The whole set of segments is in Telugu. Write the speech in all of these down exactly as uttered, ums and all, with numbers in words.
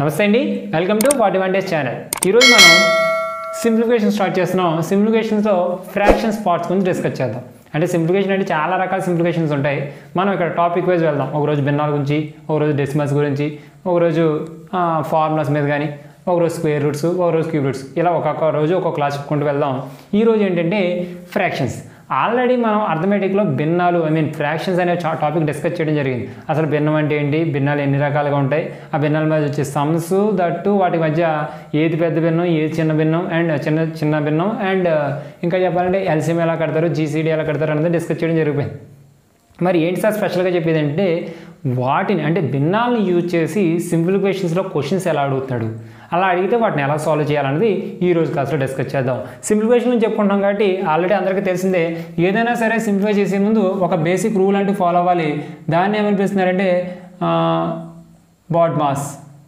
నమస్తే అండి, welcome to forty one days channel. ఈరోజు మనం సింప్లిఫికేషన్ స్టార్ట్ చేస్తున్నాం. సింప్లిఫికేషన్స్లో ఫ్రాక్షన్స్ పార్ట్స్ గురించి డిస్కస్ చేద్దాం. అంటే సింప్లిఫికేషన్ అంటే చాలా రకాల సింప్లిఫికేషన్స్ ఉంటాయి. మనం ఇక్కడ టాపిక్ వైజ్ వెళ్దాం. ఒకరోజు భిన్నాల గురించి, ఒకరోజు డెసిమల్స్ గురించి, ఒకరోజు ఫార్ములాస్ మీద కానీ, ఒకరోజు స్క్వేర్ రూట్స్, ఒకరోజు క్యూబ్ రూట్స్, ఇలా ఒక్కొక్క రోజు ఒక్కొక్క క్లాస్ చెప్పుకుంటూ వెళ్దాం. ఈరోజు ఏంటంటే ఫ్రాక్షన్స్. ఆల్రెడీ మనం అర్థమెటిక్లో భిన్నాలు ఐ మీన్ ఫ్రాక్షన్స్ అనే టాపిక్ డిస్కస్ చేయడం జరిగింది. అసలు భిన్నం అంటే ఏంటి, భిన్నాలు ఎన్ని రకాలుగా ఉంటాయి, ఆ భిన్నాల మీద వచ్చే సమ్స్, దట్టు వాటి మధ్య ఏది పెద్ద భిన్నం, ఏది చిన్న భిన్నం అండ్ చిన్న చిన్న భిన్నం అండ్ ఇంకా చెప్పాలంటే ఎల్సిఎం ఎలా కడతారు, జీసీడీ ఎలా కడతారు అనేది డిస్కస్ చేయడం జరిగిపోయింది. మరి ఏంటి సార్ స్పెషల్గా చెప్పేది అంటే వాటిని అంటే భిన్నాలను యూజ్ చేసి సింప్లిఫికేషన్స్లో క్వశ్చన్స్ ఎలా అడుగుతాడు, అలా అడిగితే వాటిని ఎలా సాల్వ్ చేయాలనేది ఈ రోజు క్లాస్లో డిస్కస్ చేద్దాం. సింప్లిఫికేషన్ గురించి చెప్పుకుంటాం కాబట్టి ఆల్రెడీ అందరికీ తెలిసిందే. ఏదైనా సరే సింప్లిఫై చేసే ముందు ఒక బేసిక్ రూల్ అంటూ ఫాలో అవ్వాలి. దాన్ని ఏమనిపిస్తున్నారంటే బాడ్మాస్.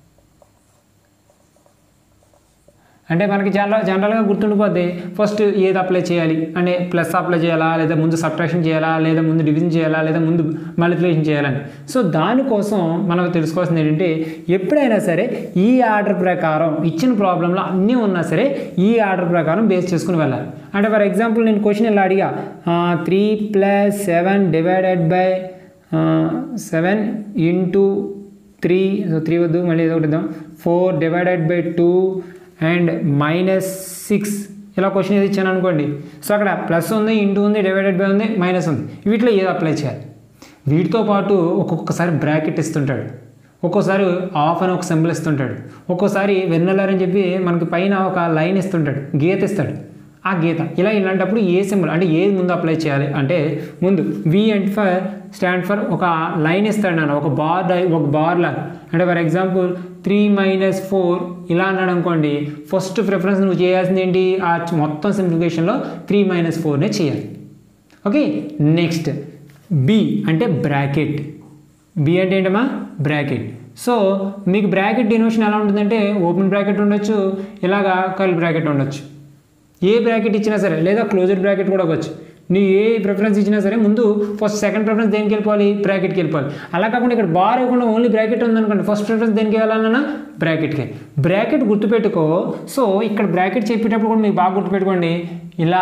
అంటే మనకి చాలా జనరల్గా గుర్తుండిపోద్ది. ఫస్ట్ ఏది అప్లై చేయాలి అంటే ప్లస్ అప్లై చేయాలా, లేదా ముందు సబ్ట్రాక్షన్ చేయాలా, లేదా ముందు డివిజన్ చేయాలా, లేదా ముందు మల్టిప్లికేషన్ చేయాలని. సో దానికోసం మనం తెలుసుకోవాల్సింది ఏంటంటే ఎప్పుడైనా సరే ఈ ఆర్డర్ ప్రకారం ఇచ్చిన ప్రాబ్లంలో అన్నీ ఉన్నా సరే ఈ ఆర్డర్ ప్రకారం బేస్ చేసుకుని వెళ్ళాలి. అంటే ఫర్ ఎగ్జాంపుల్ నేను క్వశ్చన్ ఇలా అడిగా, three plus seven divided by seven into three three వద్దు మళ్ళీ ఏదో ఒకటి ఇద్దాం, four divided by two and minus six, ఇలా క్వశ్చన్ ఏది ఇచ్చాను అనుకోండి. సో అక్కడ ప్లస్ ఉంది, ఇంటూ ఉంది, డివైడెడ్ బై ఉంది, మైనస్ ఉంది. వీటిలో ఏది అప్లై చేయాలి? వీటితో పాటు ఒక్కొక్కసారి బ్రాకెట్ ఇస్తుంటాడు, ఒక్కోసారి ఆఫ్ అని ఒక సింబల్ ఇస్తుంటాడు, ఒక్కోసారి వెన్నెలర్ అని చెప్పి మనకి పైన ఒక లైన్ ఇస్తుంటాడు, గీత ఇస్తాడు. ఆ గీత ఇలా ఇలాంటప్పుడు ఏ సింబల్ అంటే ఏది ముందు అప్లై చేయాలి అంటే ముందు V and for stand for ఒక లైన్ ఇస్తాడు నాన్న, ఒక బార్ ఒక బార్ లాగా. అంటే for example three minus four ఇలా అన్నాడు అనుకోండి, ఫస్ట్ ప్రిఫరెన్స్ నువ్వు చేయాల్సింది ఏంటి, ఆ మొత్తం సింప్లిఫికేషన్లో త్రీ మైనస్ ఫోర్నే చేయాలి. ఓకే, నెక్స్ట్ బి అంటే బ్రాకెట్. బి అంటే ఏంటమ్మా బ్రాకెట్. సో మీకు బ్రాకెట్ డినోషన్ ఎలా ఉంటుందంటే ఓపెన్ బ్రాకెట్ ఉండొచ్చు, ఇలాగా కర్ల్ బ్రాకెట్ ఉండొచ్చు. ఏ బ్రాకెట్ ఇచ్చినా సరే, లేదా క్లోజర్ బ్రాకెట్ కూడా అవ్వచ్చు. నీ ఏ ప్రిఫరెన్స్ ఇచ్చినా సరే ముందు ఫస్ట్ సెకండ్ ప్రిఫరెన్స్ దేనికి వెళ్ళిపోవాలి, బ్రాకెట్కి వెళ్ళిపోవాలి. అలా కాకుండా ఇక్కడ బార్ ఇవ్వకుండా ఓన్లీ బ్రాకెట్ ఉందనుకోండి, ఫస్ట్ ప్రిఫరెన్స్ దేనికి వెళ్ళాలన్నా బ్రాకెట్కి. బ్రాకెట్ గుర్తుపెట్టుకో. సో ఇక్కడ బ్రాకెట్ చెప్పేటప్పుడు కూడా మీకు బాగా గుర్తుపెట్టుకోండి, ఇలా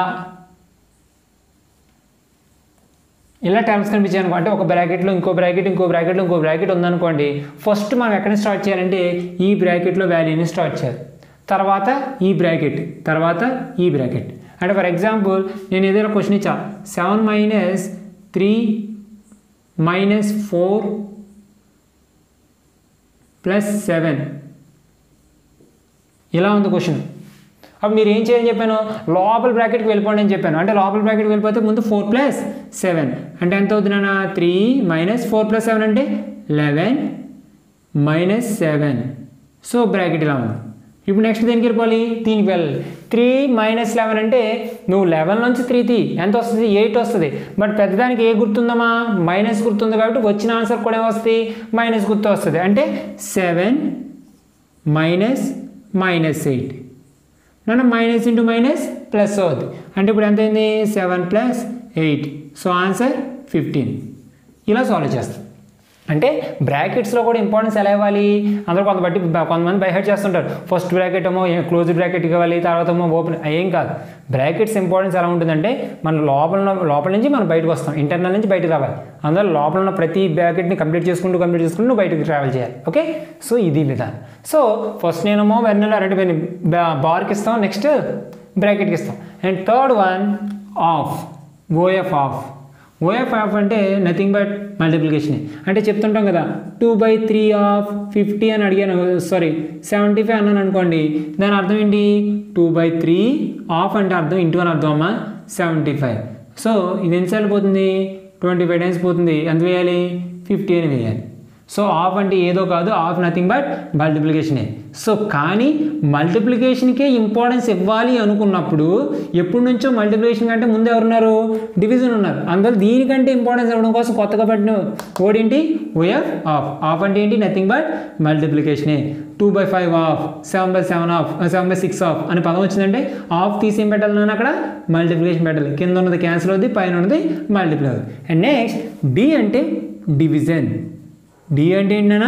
ఇలా టర్మ్స్ కనిపించాయి అనుకో, అంటే ఒక బ్రాకెట్లో ఇంకో బ్రాకెట్, ఇంకో బ్రాకెట్లో ఇంకో బ్రాకెట్ ఉందనుకోండి, ఫస్ట్ మనం ఎక్కడ స్టార్ట్ చేయాలంటే ఈ బ్రాకెట్లో వాల్యూని స్టార్ట్ చేయాలి, తర్వాత ఈ బ్రాకెట్, తర్వాత ఈ బ్రాకెట్. అంటే ఫర్ ఎగ్జాంపుల్ నేను ఏదైనా క్వశ్చన్ ఇచ్చా, seven minus three minus four plus seven ఇలా ఉంది క్వశ్చన్. అప్పుడు మీరు ఏం చేయాలని చెప్పాను, లోపల బ్రాకెట్కి వెళ్ళిపోండి అని చెప్పాను. అంటే లోపల బ్రాకెట్కి వెళ్ళిపోతే ముందు ఫోర్ ప్లస్ సెవెన్ అంటే ఎంత అవుతుంది నాన్న, three minus four plus seven అంటే eleven minus seven. So bracket ఇలా ఉంది. ఇప్పుడు నెక్స్ట్ దేనికి వెళ్ళిపోవాలి, దీనికి వెళ్ళాలి. త్రీ మైనస్ లెవెన్ అంటే నువ్వు లెవెన్ నుంచి త్రీ తీ, ఎంత వస్తుంది, ఎయిట్ వస్తుంది. బట్ పెద్దదానికి ఏ గుర్తుందమ్మా, మైనస్ గుర్తుంది. కాబట్టి వచ్చిన ఆన్సర్ కూడా ఏమొస్తుంది, మైనస్ గుర్తు వస్తుంది. అంటే సెవెన్ మైనస్ మైనస్ ఎయిట్ నన్ను మైనస్ ఇంటూ మైనస్ ప్లస్ అవుతుంది. అంటే ఇప్పుడు ఎంత అయింది, seven plus eight. So answer fifteen. ఇలా సాల్వ్ చేస్తాం. అంటే బ్రాకెట్స్లో కూడా ఇంపార్టెన్స్ ఎలా ఇవ్వాలి, అందరూ కొంత బట్టి కొంతమంది బైహెడ్ చేస్తుంటారు. ఫస్ట్ బ్రాకెట్ ఏమో క్లోజ్ బ్రాకెట్ ఇవ్వాలి, తర్వాత ఏమో ఓపెన్. ఏం కాదు, బ్రాకెట్స్ ఇంపార్టెన్స్ ఎలా ఉంటుందంటే మన లోపల లోపల నుంచి మనం బయటకు వస్తాం, ఇంటర్నల్ నుంచి బయటకు రావాలి. అందులో లోపల ఉన్న ప్రతి బ్రాకెట్ని కంప్లీట్ చేసుకుంటూ కంప్లీట్ చేసుకుంటూ నువ్వు బయటకు ట్రావెల్ చేయాలి. ఓకే, సో ఇది విధానం. సో ఫస్ట్ నేనేమో వెన్నెల రెండు బార్కి ఇస్తాం, నెక్స్ట్ బ్రాకెట్కి ఇస్తాం. And third one of, OF of. OF of అంటే నథింగ్ బట్ మల్టిప్లికేషన్. అంటే చెప్తుంటాం కదా, two by three of fifty అని అడిగాను, సారీ సెవెంటీ ఫైవ్ అన్నాను అనుకోండి, దాని అర్థం ఏంటి, టూ బై త్రీ ఆఫ్ అంటే అర్థం ఇంటూ అని అర్థం అమ్మా సెవెంటీ ఫైవ్. సో ఇది ఎన్నిసార్లు పోతుంది, ట్వంటీ ఫైవ్ టైమ్స్ పోతుంది. ఎంత వేయాలి, ఫిఫ్టీ అని వేయాలి. సో ఆఫ్ అంటే ఏదో కాదు, ఆఫ్ నథింగ్ బట్ మల్టిప్లికేషనే. సో కానీ మల్టిప్లికేషన్కే ఇంపార్టెన్స్ ఇవ్వాలి అనుకున్నప్పుడు ఎప్పటి నుంచో మల్టిప్లికేషన్ కంటే ముందు ఎవరున్నారు, డివిజన్ ఉన్నారు. అందువల్ల దీనికంటే ఇంపార్టెన్స్ ఇవ్వడం కోసం కొత్తగా పట్టిన ఓడేంటి, ఓఎఫ్ ఆఫ్. ఆఫ్ అంటే ఏంటి, నథింగ్ బట్ మల్టిప్లికేషనే. Two by five of, seven by seven of, seven by six of అని పదం వచ్చిందంటే ఆఫ్ తీసి ఏం పెట్టాలి నేను అక్కడ, మల్టిప్లికేషన్ పెట్టాలి. కింద ఉన్నది క్యాన్సిల్ అవుతుంది, పైన ఉన్నది మల్టిప్లై అవుతుంది. అండ్ నెక్స్ట్ డి అంటే డివిజన్. డి అంటే ఏంటన్నా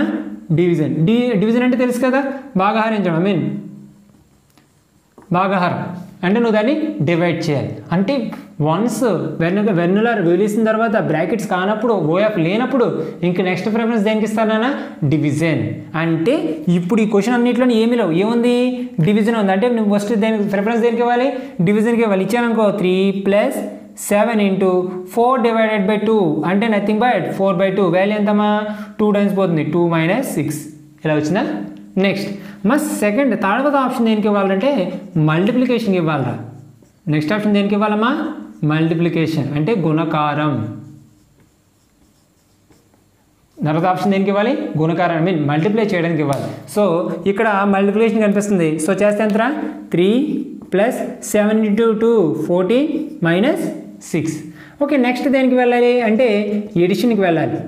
డివిజన్. డి డివిజన్ అంటే తెలుసు కదా, భాగాహారించడం. ఐ మీన్ భాగాహారం అంటే నువ్వు దాన్ని డివైడ్ చేయాలి. అంటే వన్స్ వెన్ వెన్నులర్ వదిలేసిన తర్వాత బ్రాకెట్స్ కానప్పుడు ఓఎఫ్ లేనప్పుడు ఇంక నెక్స్ట్ ప్రిఫరెన్స్ దేనికి ఇస్తానా, డివిజన్. అంటే ఇప్పుడు ఈ క్వశ్చన్ అన్నింటిలో ఏమి లేవు, ఏముంది, డివిజన్ ఉంది. అంటే నువ్వు ఫస్ట్ దేనికి ప్రిఫరెన్స్ దేనికి ఇవ్వాలి, డివిజన్కి ఇవ్వాలి. ఇచ్చాననుకో three plus seven into four divided by two అంటే nothing but four by two. Value ఎంతమ్మా, టూ టైమ్స్ పోతుంది, టూ మైనస్ సిక్స్. ఇలా వచ్చిందా. నెక్స్ట్ మా సెకండ్ థర్డ్ ఆప్షన్ దేనికి ఇవ్వాలంటే మల్టిప్లికేషన్కి ఇవ్వాలరా. నెక్స్ట్ ఆప్షన్ దేనికి ఇవ్వాలమ్మా, మల్టిప్లికేషన్ అంటే గుణకారం. తర్వాత ఆప్షన్ దేనికి ఇవ్వాలి, గుణకారం. ఐ మీన్ మల్టిప్లై చేయడానికి ఇవ్వాలి. సో ఇక్కడ మల్టిప్లికేషన్ కనిపిస్తుంది. సో చేస్తే ఎంతరా, three plus seven into two fourteen minus six. Okay, next దేనికి వెళ్ళాలి అంటే ఎడిషన్కి వెళ్ళాలి.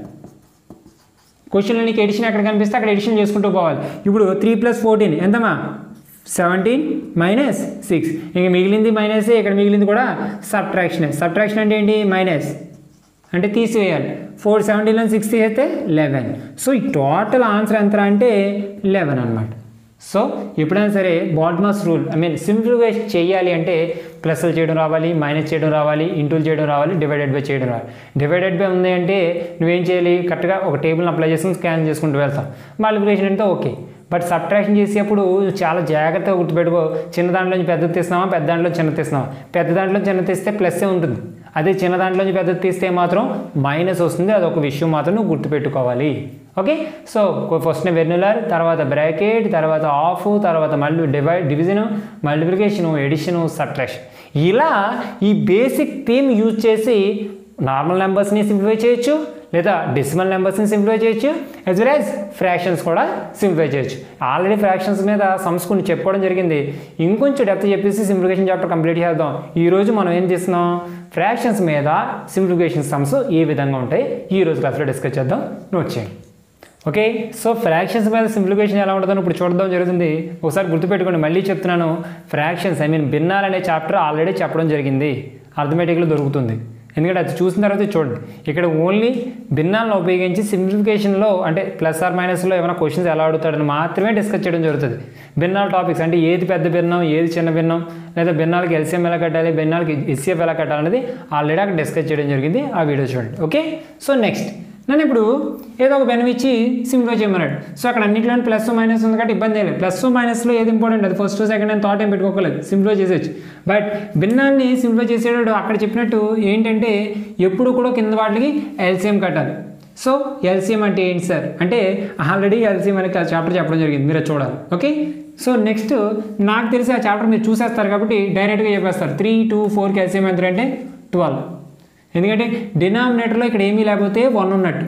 క్వశ్చన్లో నీకు ఎడిషన్ ఎక్కడ కనిపిస్తే అక్కడ ఎడిషన్ చేసుకుంటూ పోవాలి. ఇప్పుడు త్రీ ప్లస్ ఫోర్టీన్ ఎంతమ్మా, సెవెంటీన్ మైనస్ సిక్స్. ఇంక మిగిలింది మైనస్, ఇక్కడ మిగిలింది కూడా సబ్ట్రాక్షన్. సబ్ట్రాక్షన్ అంటే ఏంటి, మైనస్ అంటే తీసివేయాలి. ఫోర్ సెవెంటీన్లో సిక్స్ తీసేస్తే లెవెన్. సో ఈ టోటల్ ఆన్సర్ ఎంత అంటే లెవెన్ అనమాట. సో ఎప్పుడైనా సరే BODMAS rule I mean simplification చేయాలి అంటే ప్లస్లు చేయడం రావాలి, మైనస్ చేయడం రావాలి, ఇంటూలు చేయడం రావాలి, డివైడెడ్ బై చేయడం రావాలి. డివైడెడ్ బై ఉంది అంటే నువ్వేం చేయాలి, కరెక్ట్గా ఒక టేబుల్ని అప్లై చేసుకుని స్కాన్ చేసుకుంటూ వెళ్తాం. మల్టిప్లికేషన్ అంటే ఓకే, బట్ సబ్ట్రాక్షన్ చేసేప్పుడు చాలా జాగ్రత్తగా గుర్తుపెట్టుకో. చిన్న దాంట్లోంచి పెద్దది తీస్తున్నావా, పెద్ద దాంట్లో చిన్నది తీస్తున్నావా. పెద్ద దాంట్లో చిన్న తీస్తే ప్లస్సే ఉంటుంది, అదే చిన్న దాంట్లోంచి పెద్దది తీస్తే మాత్రం మైనస్ వస్తుంది. అదొక విషయం మాత్రం నువ్వు గుర్తుపెట్టుకోవాలి. ఓకే, సో ఫస్ట్ వెర్నులర్, తర్వాత బ్రాకెట్, తర్వాత ఆఫ్, తర్వాత multi divide division, multiplication, addition, subtraction. ఇలా ఈ బేసిక్ థీమ్ యూజ్ చేసి నార్మల్ నెంబర్స్ని సింప్లిఫై చేయొచ్చు, లేదా డెసిమల్ నెంబర్స్ని సింప్లిఫై చేయొచ్చు, యాజ్ వెల్ యాజ్ ఫ్రాక్షన్స్ కూడా సింప్లిఫై చేయొచ్చు. ఆల్రెడీ ఫ్రాక్షన్స్ మీద సమ్స్ కొన్ని చెప్పుకోవడం జరిగింది. ఇంకొంచెం డెప్త్ చెప్పేసి సింప్లిఫికేషన్ చాప్టర్ కంప్లీట్ చేద్దాం. ఈరోజు మనం ఏం చేస్తున్నాం, ఫ్రాక్షన్స్ మీద సింప్లిఫికేషన్ సమ్స్ ఏ విధంగా ఉంటాయి ఈ రోజు క్లాస్లో డిస్కస్ చేద్దాం. నోట్ చేయండి. ఓకే, సో ఫ్రాక్షన్స్ మీద సింప్లిఫికేషన్ ఎలా ఉంటుందో ఇప్పుడు చూడడం జరుగుతుంది. ఒకసారి గుర్తుపెట్టుకోండి, మళ్ళీ చెప్తున్నాను. ఫ్రాక్షన్స్ ఐ మీన్ భిన్నాలు అనే చాప్టర్ ఆల్రెడీ చెప్పడం జరిగింది, అర్థమెటిక్లో దొరుకుతుంది. ఎందుకంటే అది చూసిన తర్వాత చూడండి, ఇక్కడ ఓన్లీ భిన్నాలను ఉపయోగించి సింప్లిఫికేషన్లో అంటే ప్లస్ ఆర్ మైనస్లో ఏమైనా క్వశ్చన్స్ ఎలా అడుగుతాడని మాత్రమే డిస్కస్ చేయడం జరుగుతుంది. భిన్నాల టాపిక్స్ అంటే ఏది పెద్ద భిన్నం, ఏది చిన్న భిన్నం, లేదా భిన్నాలకి ఎల్సిఎం ఎలా కట్టాలి, భిన్నాలకి హెచ్సిఎఫ్ ఎలా కట్టాలనేది ఆల్రెడీ అక్కడ డిస్కస్ చేయడం జరిగింది. ఆ వీడియో చూడండి. ఓకే, సో నెక్స్ట్ నన్ను ఇప్పుడు ఏదో ఒక బెనిఫిట్ ఇచ్చి సింప్లిఫై చేయమన్నాడు. సో అక్కడ అన్నింటిలో ప్లస్ మైనస్ ఉంది కాబట్టి ఇబ్బంది లేదు. ప్లస్ మైనస్లో ఏది ఇంపార్టెంట్, అది ఫస్ట్ సెకండ్ అని థాట్ ఏం పెట్టుకోలేదు, సింప్లిఫై చేసేయచ్చు. బట్ భిన్నాన్ని సింప్లిఫై చేసేటప్పుడు అక్కడ చెప్పినట్టు ఏంటంటే ఎప్పుడు కూడా కింద వాటికి ఎల్సిఎం కట్టాలి. సో ఎల్సిఎం అంటే ఏంటి సార్ అంటే ఆల్రెడీ ఎల్సిఎం అనే చాప్టర్ చెప్పడం జరిగింది, మీరు చూడాలి. ఓకే, సో నెక్స్ట్ నాకు తెలిసి ఆ చాప్టర్ మీరు చూసేస్తారు కాబట్టి డైరెక్ట్గా చెప్పేస్తారు. త్రీ టూ ఫోర్కి ఎల్సిఎం ఎంత అంటే ట్వెల్వ్. ఎందుకంటే డినామినేటర్లో ఇక్కడ ఏమీ లేకపోతే వన్ ఉన్నట్టు.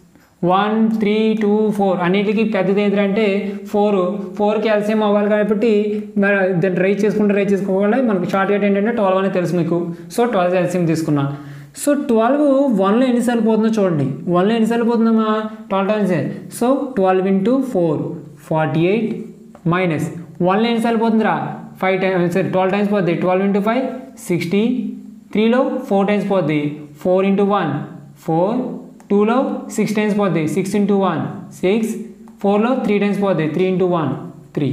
వన్ త్రీ టూ ఫోర్ అన్నిటికీ పెద్దది ఏంటంటే ఫోర్. ఫోర్కి ఎల్సిఎం అవ్వాలి కాబట్టి మరి దాన్ని రైట్ చేసుకుంటే రైట్ చేసుకోవాలి. మనకు షార్ట్ కట్ ఏంటంటే ట్వెల్వ్ అనేది తెలుసు మీకు. సో ట్వెల్వ్ ఎల్సిఎం తీసుకున్నా. సో ట్వెల్వ్ వన్లో ఎన్నిసార్లు పోతుందో చూడండి. వన్లో ఎన్నిసార్లు పోతుందమ్మా, twelve times. So twelve into four forty eight minus వన్లో ఎన్నిసార్లు పోతుందిరా, ఫైవ్ టైమ్స్. ట్వెల్వ్ టైమ్స్ పోతుంది. Twelve into five sixty. త్రీలో ఫోర్ టైమ్స్ పోద్ది, ఫోర్ ఇంటూ వన్ ఫోర్. టూలో సిక్స్ టైమ్స్ పోద్ది, సిక్స్ ఇంటూ వన్ సిక్స్. ఫోర్లో త్రీ టైమ్స్ పోద్ది, three into one three.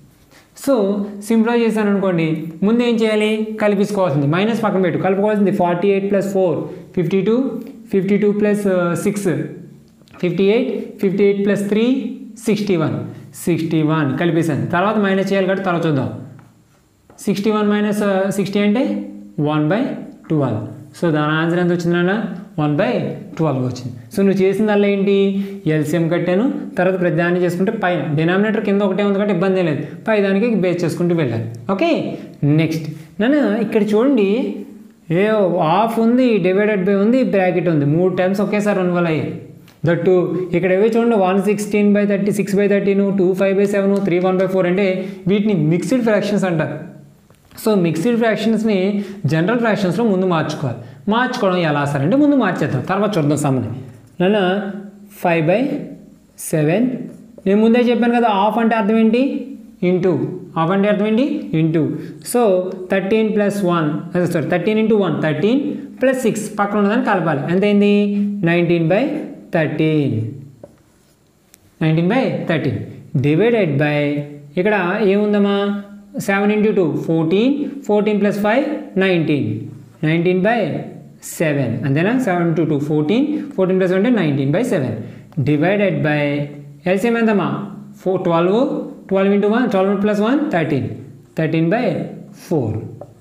So simplify చేశాను అనుకోండి, ముందు ఏం చేయాలి, కలిపించుకోవాల్సింది. మైనస్ పక్కన పెట్టు, కలుపుకోవాల్సింది. Forty eight plus four fifty two, fifty two plus six fifty eight, fifty eight plus three sixty one, sixty one కలిపేసాను. తర్వాత మైనస్ చేయాలి కాబట్టి తర్వాత చూద్దాం. సిక్స్టీ వన్ మైనస్ సిక్స్టీ అంటే వన్ బై ట్వెల్వ్. సో దాని ఆన్సర్ ఎంత వచ్చింది నాన్న, వన్ బై ట్వెల్వ్ వచ్చింది. సో నువ్వు చేసిందల్లా ఏంటి, ఎల్సిఎం కట్టాను. తర్వాత ప్రతి దాన్ని చేసుకుంటే పైన డినామినేటర్ కింద ఒకటే ఉంది కాబట్టి ఇబ్బంది లేదు, పై దానికి బేస్ చేసుకుంటూ వెళ్ళాలి. ఓకే, నెక్స్ట్ నన్ను ఇక్కడ చూడండి, ఏ ఆఫ్ ఉంది, డివైడెడ్ బై ఉంది, బ్రాకెట్ ఉంది. మూడు టైమ్స్ ఒకేసారి రన్ వల్ల అయ్యాయి. దట్టు ఇక్కడ ఏవో చూడండి, one sixteen by thirty six by thirteen two five by seven three one by four అంటే వీటిని మిక్స్డ్ ఫ్రాక్షన్స్ అంటారు. సో మిక్స్డ్ ఫ్రాక్షన్స్ని జనరల్ ఫ్రాక్షన్స్లో ముందు మార్చుకోవాలి. మార్చుకోవడం ఎలా సార్ అంటే ముందు మార్చేద్దాం, తర్వాత చూద్దాం సమ్మని. నన్ను ఫైవ్ బై సెవెన్ నేను ముందే చెప్పాను కదా, ఆఫ్ అంటే అర్థం ఏంటి, ఇంటూ. ఆఫ్ అంటే అర్థం ఏంటి, into. So thirteen plus one sorry thirteen into one thirteen plus six పక్కన ఉన్నదాన్ని కలపాలి. ఎంతైంది, nineteen by thirteen. Nineteen by thirteen divided by ఇక్కడ ఏముందమ్మా seven into two fourteen fourteen plus five nineteen nineteen by seven అంతేనా seven into two fourteen fourteen plus అంటే nineteen by seven divided by LCM ఎంతమ్మా four twelve twelve into one twelve plus one thirteen thirteen by four